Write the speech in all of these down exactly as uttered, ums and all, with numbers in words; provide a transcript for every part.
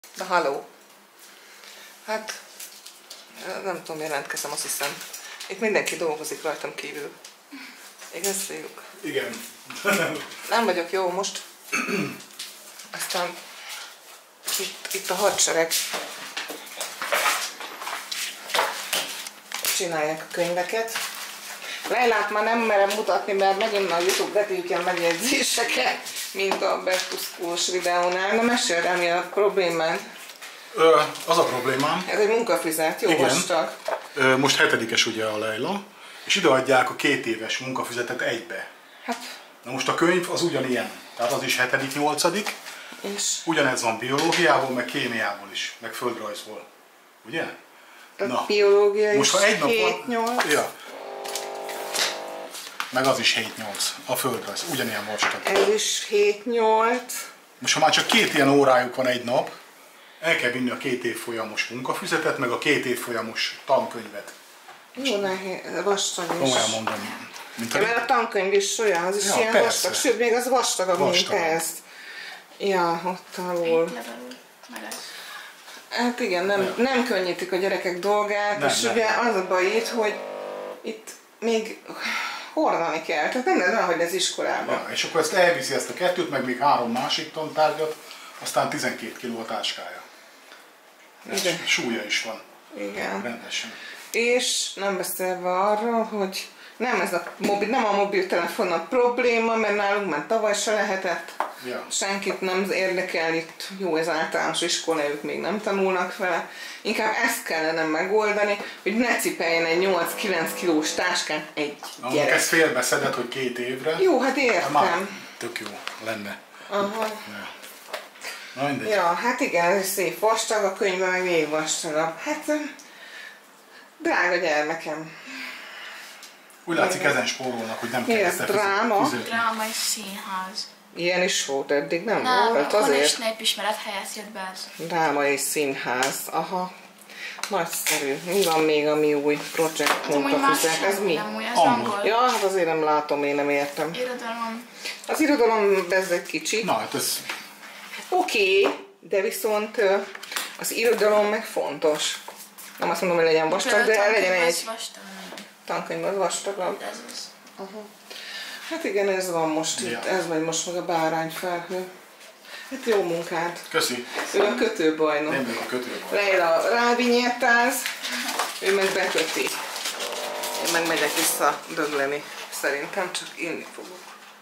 De halló. Hát, nem tudom, jelentkezem, azt hiszem. Itt mindenki dolgozik rajtam kívül. Igaz, fiúk? Igen. Nem vagyok jó most. Aztán itt, itt a hadsereg. Csinálják a könyveket. Leilát már nem merem mutatni, mert megint a YouTube betűjük ilyen megjegyzéseket, mint a Bertuszkós videónál. Na meséld el, mi a problémán? Ö, az a problémám. Ez egy munkafüzet, jó igen. vastag. Ö, most hetedikes ugye a Leila, és ideadják a két éves munkafüzetet egybe. Hát. Na most a könyv az ugyanilyen, tehát az is hetedik, nyolcadik. És? Ugyanez van biológiából, meg kémiából is, meg földrajzból. Ugye? A Na. biológia most, is ha egy nap hét nyolc. Ja. Meg az is hét nyolc, a földrajz, ugyanilyen vastag. Ez is hét nyolc. Most ha már csak két ilyen órájuk van egy nap, el kell vinni a két évfolyamos munkafüzetet, meg a két évfolyamos tankönyvet. Jó nehéz, vastag is. Komolyan mondom. Mint ja, a... mert a tankönyv is olyan, az is ja, ilyen persze. vastag, sőt még az vastagabb, vastag. mint ez. Ja, ott alul. Hát igen, nem, ja. nem könnyítik a gyerekek dolgát, nem, és nem. ugye az a baj itt, hogy itt még hordani kell, tehát nem lehet hogy ez iskolában. Ja, és akkor ezt elviszi ezt a kettőt, meg még három másik tantárgyat, aztán tizenkét kiló a táskája. Súlya is van. Igen. Rendesen. És nem beszélve arról, hogy nem, ez a mobil, nem a mobiltelefon a probléma, mert nálunk már tavaly se lehetett. Ja. Senkit nem érdekel itt, jó, ez általános iskola, ők még nem tanulnak vele. Inkább ezt kellene megoldani, hogy ne cipeljen egy nyolc-kilenc kilós táskán egy Na, gyerek. Ezt félbeszedett, hogy két évre. Jó, hát értem. Már tök jó lenne. Aha. Ja. Na, mindegy. Ja, hát igen, ez szép vastag, a könyvben meg még vastagabb. Hát, drága gyermekem. Úgy látszik, ezen spórolnak, hogy nem kell ezt dráma. Dráma és színház. Ilyen is volt eddig, nem, nem volt? Hát azért. És népismeret helyett jött be ez. Dráma és színház, aha. Nagyszerű. Mi van még, ami új projekt munkafüzet? Ez mi? Nem új, ez angol. Ja, hát azért nem látom, én nem értem. Irodalom. Az irodalom, ez egy kicsi. Na, hát ez... Oké, okay, de viszont az irodalom meg fontos. Nem azt mondom, hogy legyen vastag, de legyen egy... Tankönyv az vastagabb. Ez az. Aha. Hát igen, ez van most ja. itt, ez megy most meg a bárányfelhő. Hát jó munkát. Köszi. Ő a kötőbajnok. Nem vagyok a kötőbajnok. Leila rávinyettáz, ő meg beköti. Én meg megyek vissza dögleni. Szerintem csak inni fogok.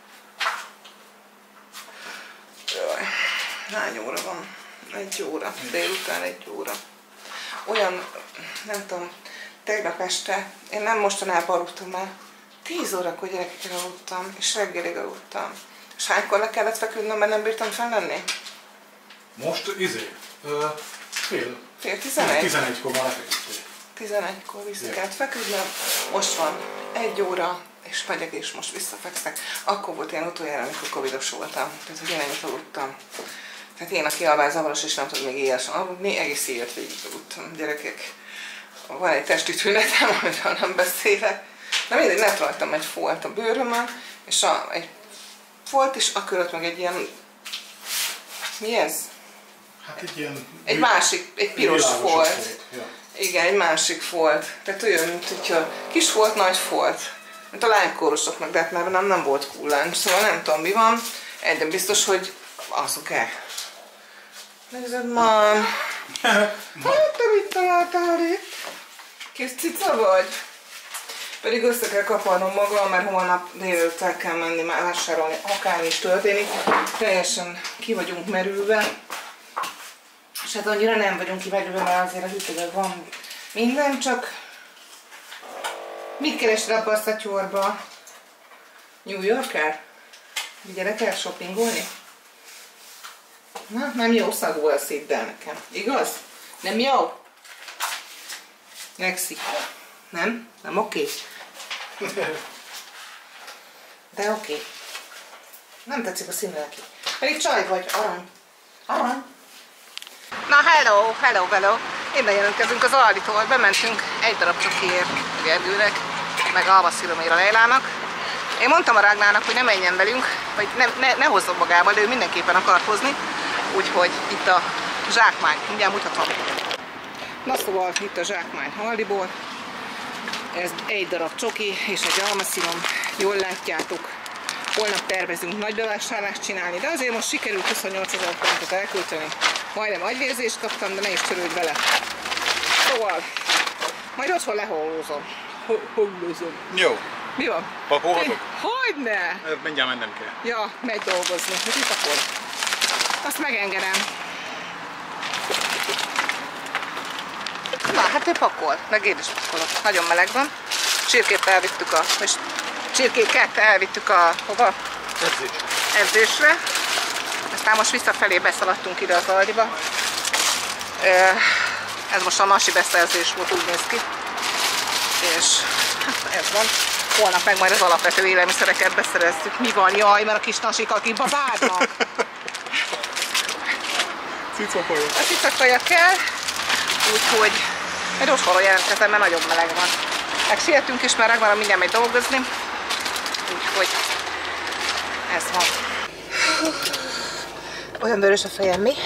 Jaj, hány óra van? Egy óra. Délután egy óra. Olyan, nem tudom, tegnap este, én nem mostanában aludtam már, tíz órakor gyerekekre aludtam, és reggelig aludtam. És hánykor le kellett feküdnöm, mert nem bírtam fellenni? Most izé, ö, fél. Fél tizenegy? tizenegykor már lefeküdtél. tizenegykor vissza yeah. kellett feküdnöm. Most van egy óra, és megyek, és most visszafekszek. Akkor volt ilyen utoljára, amikor covidos voltam. Tehát, hogy én ennyit aludtam. Tehát én, aki alvászavaros, és nem tudom még éjjelsen aludni, egész éjjel végig aludtam. Gyerekek, van egy testi tünetem, amiről nem beszélek. Na mindegy, lett rajtam egy folt a bőrömön, és a, egy folt, és a körött meg egy ilyen... Mi ez? Hát egy ilyen... Egy másik, egy piros folt. folt. Ja. Igen, egy másik folt. Tehát olyan, mint hogyha kis folt, nagy folt. Mint a lánykórosoknak, de hát már nem, nem volt kulláncs, szóval nem tudom mi van. Egyben biztos, hogy azok-e. Nézd már! Hát te mit találtál itt? Kis cica vagy? Pedig össze kell kaparnom magam, mert holnap délelőtt el kell menni már vásárolni, akármi is történik. Teljesen ki vagyunk merülve. És hát annyira nem vagyunk kimerülve, mert azért a hűtőben van minden, csak... Mit keresd abba a szatyorba? New Yorker? Vigyenek el shoppingolni? Na, nem jó szagú a szídd el nekem. Igaz? Nem jó? Lexi. Nem? Nem oké? Okay. De oké. Okay. Nem tetszik a színe neki. Pedig csaj vagy, arany. Arany. Na hello, hello, hello. Innen jelentkezünk az Alditól. Bementünk egy darab csokiért a Gergőnek, meg Alma Sziloméra Leilának. Én mondtam a Rágnának, hogy ne menjen velünk, vagy ne, ne, ne hozzon magával, de ő mindenképpen akart hozni. Úgyhogy itt a zsákmány, mindjárt mutatom. Na szóval itt a zsákmány Aldiból. Ez egy darab csoki és egy almaszírom, jól látjátok. Holnap tervezünk nagy bevásárlást csinálni, de azért most sikerült huszonnyolcezer forintot elkölteni. Majdnem agyvérzést kaptam, de ne is törődj vele. Szóval, majd otthon lehólózom. Hólózom. Jó. Mi van? Pakolhatok? Hogyne? Mindjárt mennem kell. Ja, megy dolgozni. Mit itt akkor? Azt megengedem. Na, hát ő pakol, meg én is pakolok. Nagyon meleg van. Csirkét elvittük a... és csirkéket elvittük a... hova? Edzésre. Edzésre. Aztán most visszafelé beszaladtunk ide az Aldiba. Ez most a masi beszerzés volt, úgy néz ki. És hát ez van. Holnap meg majd az alapvető élelmiszereket beszereztük. Mi van? Jaj, mert a kis nasik, akikba várnak. Cicafaja. A cicafaja kell, úgyhogy egy otthonról jelentkezem, mert nagyon meleg van. Meg sietünk is, mert Ragnar mindjárt megy dolgozni. Úgyhogy ez van. Olyan vörös a fejem, mi?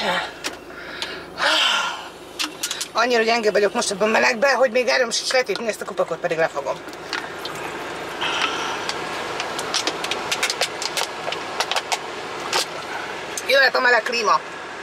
Annyira gyenge vagyok most ebben a melegben, hogy még erről most is lehet épni, ezt a kupakot pedig lefogom. Jöhet a meleg klíma.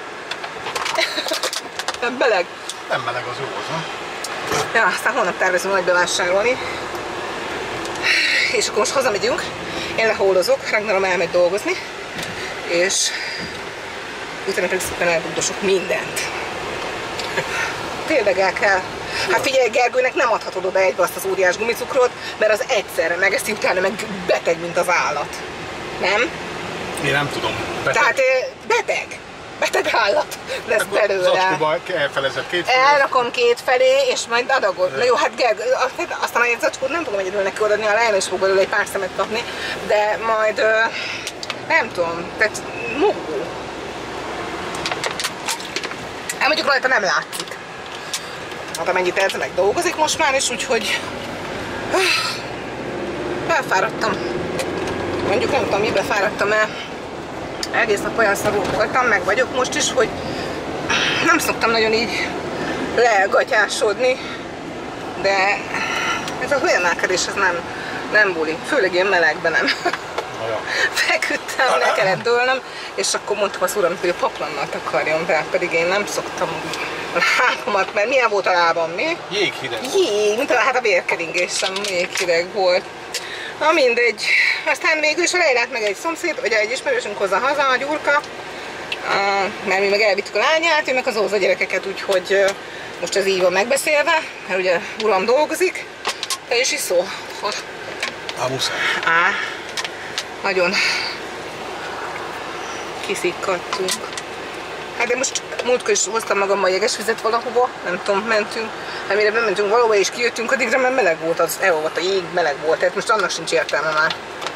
Nem meleg. Nem meleg, az jó az, nem? Ja, aztán holnap tervezünk majd bevásárolni. És akkor most hazamegyünk. Én lehólozok, Ragnarom elmegy dolgozni. És utána pedig szépen elbudosok mindent. Tényleg el kell. Hát figyelj, Gergőnek nem adhatod oda egybe azt az óriás gumicukrot, mert az egyszerre megeszi, utána meg beteg, mint az állat. Nem? Én nem tudom. Beteg. Tehát beteg. Beteg állat lesz belőle. Zacskóba elfelezett két felé. Elrakom két felé, és majd adagod. Na jó, hát Gergő, aztán egy zacskót nem fogom egyedül neki odaadni, a Leon is fog belőle egy pár szemet kapni, de majd nem tudom, tehát mogó. Hát mondjuk rajta nem látszik. Hát amennyit ez meg dolgozik most már, és úgyhogy elfáradtam. Mondjuk nem tudom, mibe fáradtam el. Egész nap olyan szarul voltam, meg vagyok most is, hogy nem szoktam nagyon így legatyásodni, de ez a hőemelkedés, ez nem, nem buli, főleg én melegben nem. Feküdtem, le kellett dőlnöm, és akkor mondtam az uram, hogy a paplannal takarjon be, pedig én nem szoktam a lábamat, mert milyen volt a lábam, mi? Jéghideg. Jég, mint a, hát a vérkeringésem jéghideg volt. Na mindegy. Aztán végül is a Leilát meg egy szomszéd, vagy egy ismerősünk hozza haza, a Gyurka, mert mi meg elvittük a lányát, ő meg az Óza gyerekeket, úgyhogy most ez így van megbeszélve, mert ugye uram dolgozik. Te is iszol? Á, muszáj. Á, nagyon kiszikkadtunk. Hát de most múltkor is hoztam magammal jegesvizet valahova, nem tudom, mentünk. Hát mire bementünk valahova és kijöttünk, addigra már meleg volt, az elolvadt a jég, meleg volt, tehát most annak sincs értelme már.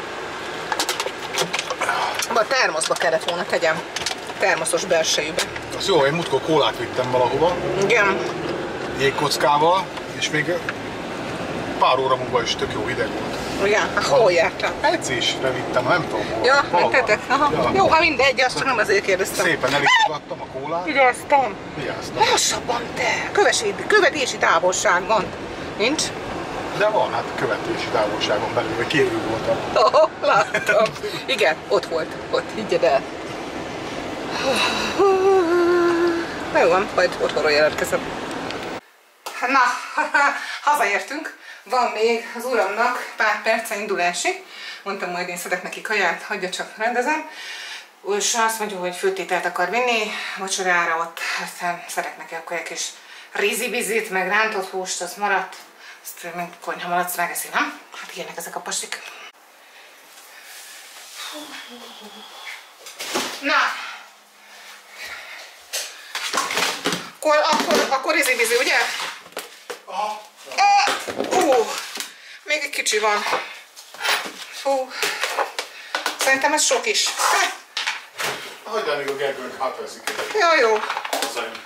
Abba a termoszba kellett volna tegyem, termoszos belsejűbe. Az jó, én múltkor kólát vittem valahova. Igen. Jégkockával, és még pár óra múlva is tök jó hideg volt. Igen, hát hol jártál? Edzésre vittem, nem tudom hol. Ja, Valahol. mentetek? Aha. Ja. Jó, ha mindegy, azt csak nem azért kérdeztem. Szépen elisogattam a kólát. Vigyáztam. Vigyáztam. Lassabban te! Kövesi, követési távolság van. Nincs? De van, hát követési távolságon belül, vagy kívül voltam. Oh, láttam. Igen, ott volt. Ott, higgyed el. Na jó van, majd otthonról jelentkezem. Na, hazaértünk. Van még az uramnak pár perce indulásig. Mondtam, majd én szedek neki kaját, hagyja csak rendezem. És azt mondja, hogy főtételt akar vinni, vacsorára ott, aztán szedek neki akkor egy kis rizibizit, meg rántott húst, az maradt. Azt még konyha malac megeszi, nem? Hát ilyenek ezek a pasik. Na! Akkor, akkor, akkor rizibizi, ugye? Aha. Ú, uh, még egy kicsi van. Fú, szerintem ez sok is. Hagyjál még a Gergőnek, hát veszik el. Jó, jó. Hazajön.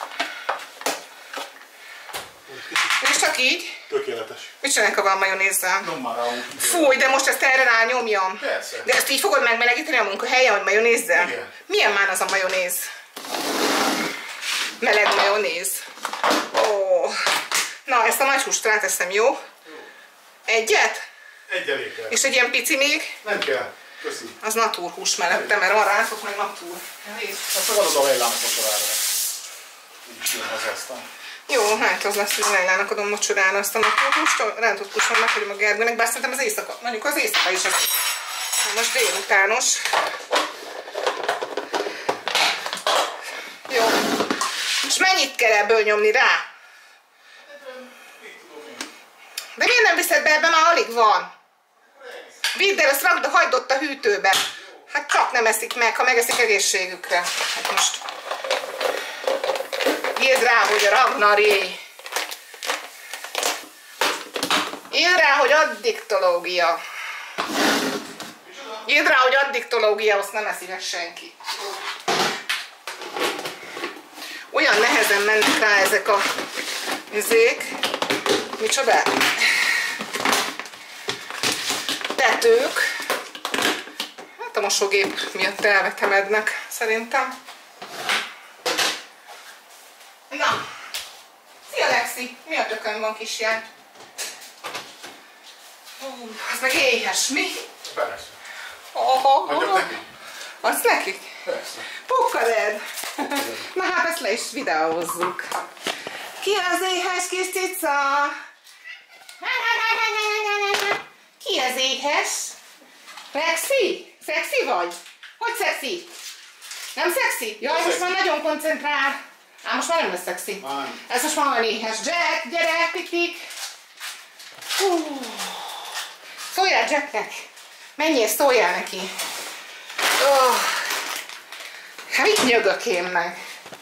És csak így? Tökéletes. Mit csinálják, ha van majonézzel? Nyom már rá úgy. Fúj, de most ezt erre rányomjam. Persze. De ezt így fogod megmelegíteni a munkahelyen, hogy majonézzel? Igen. Milyen már az a majonéz? meleg majonéz. Ó. Na, ezt a nagy húst ráteszem, jó? Egyet? Egy elég kell. És egy ilyen pici még? Nem kell. Köszi. Az natúr hús mellette, mert van rátok meg natúr. Azt megadod a Lejlának mocsorára. Így jön haza aztán. Jó, hát az lesz, hogy Lejlának adom mocsorára azt a natúr húst, a rántott hús van meghagyom a Gergőnek, bár szerintem az éjszaka, mondjuk az éjszaka is az. Most délutános. Jó. És mennyit kell ebből nyomni rá? De miért nem viszed be, ebben már alig van? Vidd el, azt rakd, hagyd ott a hűtőbe. Hát csak nem eszik meg, ha megeszik egészségükre. Hát most írd rá, hogy a Ragnari. Írd rá, hogy addiktológia. Írd rá, hogy addiktológia, azt nem eszi meg senki. Olyan nehezen mennek rá ezek a izék. Micsoda? Tetők. Hát a mosógép miatt elvetemednek, szerintem. Na! Szia, Lexi! Mi a tökön van, kisján? Ó, az meg éhes, mi? Persze. Oh, oh, Adjak oh. neki? Az nekik? Persze. Pukkaded! Na hát ezt le is videózzuk. Ki az éhes kis cica? Ki az éhes? Szexi? Szexi vagy? Hogy szexi? Nem szexi? Jaj, most már nagyon koncentrál. Á, most már nem lesz szexi. Már. Ez most már olyan éhes. Jack, gyere, piknik. Hú. Szóljál Jacknek. Menjél, szóljál neki. Oh. Hát mit nyögök én meg?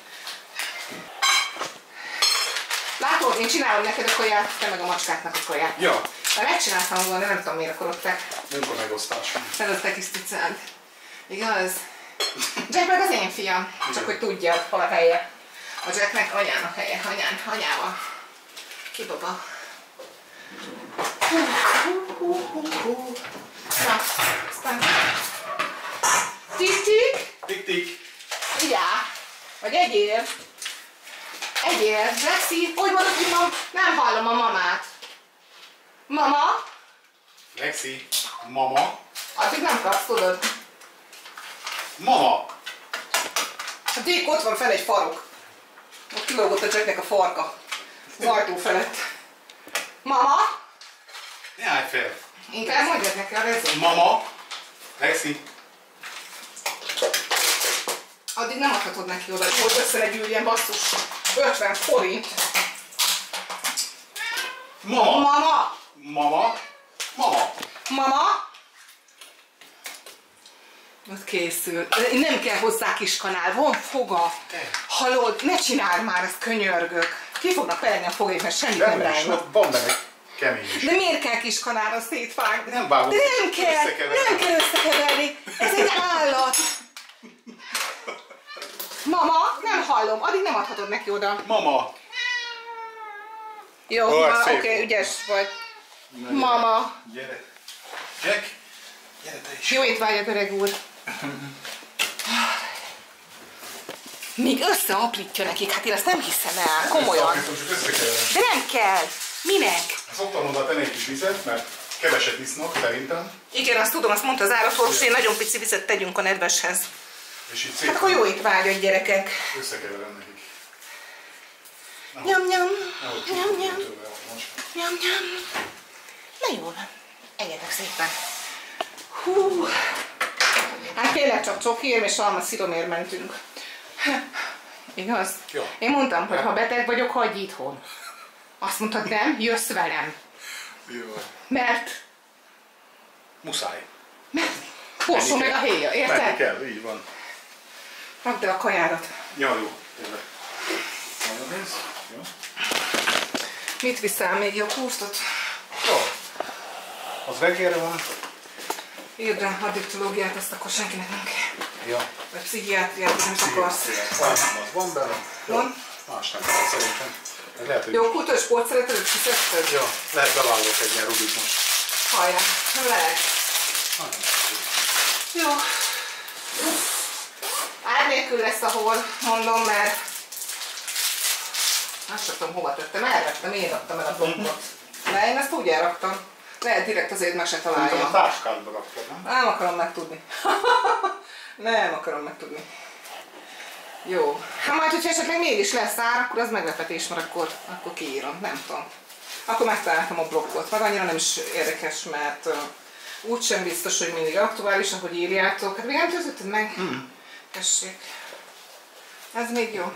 Látod, én csinálom neked a kaját, te meg a macskáknak a kaját. Ja. Már megcsináltam volna, de nem tudom miért akarották. Munka megosztás. Feladták is cicád. Igaz? Jack meg az én fiam, csak hogy tudja, hol a helye. A Jacknek anyának helye, anyán, anyával. Ki baba? Hú, hú, hú, hú, hú. Na, aztán... Tik-tik? Tik-tik. Igyál. Vagy egyél. Egyél. Lexi, hogy mondod, hogy mam? Nem hallom a mamát. Mama? Lexi. Mama. Addig nem kapsz, tudod. Mama. A Dick ott van fel egy farok. Ott kilógott a Jacknek a farka. Az ajtó felett. Mama? Ne állj fel. Inkább mondjad neki a rezon. Mama. Lexi. Addig nem adhatod neki oda, hogy összenegyüljen basszus. ötven forint. Mama. Mama? Mama. Mama. Mama? Ott készül. Nem kell hozzá kis kanál, van foga. Hallod, ne csináld már, ezt könyörgök. Ki fognak verni a fogék, mert semmit nem Nem is, rágnak. van benne kemény is. De miért kell kis kanálra szétvágni? Nem vágom. De nem kell, Összekeverem. nem kell összekeverni. Ez egy állat. Mama, nem hallom, addig nem adhatod neki oda. Mama. Jó, Ó, ez oké, szép okay, volt. ügyes vagy. Na, Mama. Gyere. Jack. Gyere te is. Jó étvágyat, öreg úr. Még összeaprítja nekik, hát én ezt nem hiszem el, komolyan. Ezt csak összekeverem. De nem kell. Minek? Szoktam oda tenni egy kis vizet, mert keveset isznak szerintem. Igen, azt tudom, azt mondta az állatorvos, hogy nagyon pici vizet tegyünk a nedveshez. És így Hát szépen akkor jó étvágyat, gyerekek. összekeverem nekik. Nyom, nyom. Nehogy Nyom, nyom. tőle a most. Nyom, nyom. Na jó van. Egyetek szépen. Hú. Hát tényleg csak csokiért és alma sziromért mentünk. Igaz? Jó. Én mondtam, hogy ha beteg vagyok, hagyj itthon. Azt mondtad, nem? Jössz velem. Jó. Mert... Muszáj. Hosszú meg a héja, Menni érted? kell, így van. Rakd el a kajárat. Ja, jó. Tényleg. Majonéz. Jó. Mit viszel még? Jó kurztot? Jó. Az reggelre van. Írd rá addiktológiát, azt akkor senkinek nem kell. Ja. Vagy pszichiátriát, nem akarsz. Az van benne. Van? Más nem kell szerintem. Ez lehet, hogy... Jó, kultúr sport szereted, kiszedted? Ja, lehet bevállok egy ilyen rubit most. Hajrá, nem lehet. Jó. Ár nélkül lesz, ahol mondom, mert Azt sem tudom, hova tettem, elvettem, én raktam el a blokkot. De én ezt úgy elraktam. Lehet direkt azért meg se Szerintem a találjam. táskádba raktad, nem? Nem akarom megtudni. Nem akarom megtudni. Jó. Hát majd, hogyha esetleg mégis lesz ár, akkor az meglepetés, mert akkor, akkor kiírom. Nem tudom. Akkor megtaláltam a blokkot. Meg annyira nem is érdekes, mert uh, úgysem biztos, hogy mindig aktuális, ahogy írjátok. Hát még nem töltötted meg? Mm. Tessék. Ez még jó.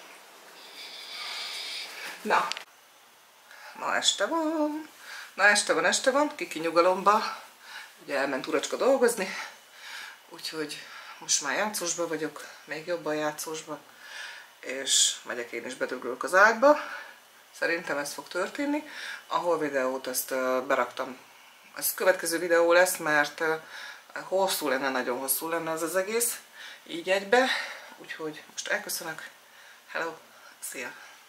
Na. Ma este van. Na este van, este van. Kiki nyugalomba. Ugye elment Uracska dolgozni. Úgyhogy most már játszósba vagyok. Még jobban játszósba. És megyek én is bedöglök az ágyba. Szerintem ez fog történni. A hol videót ezt uh, beraktam. Ez következő videó lesz, mert uh, hosszú lenne, nagyon hosszú lenne ez az egész. Így egybe. Úgyhogy most elköszönök. Hello! Szia!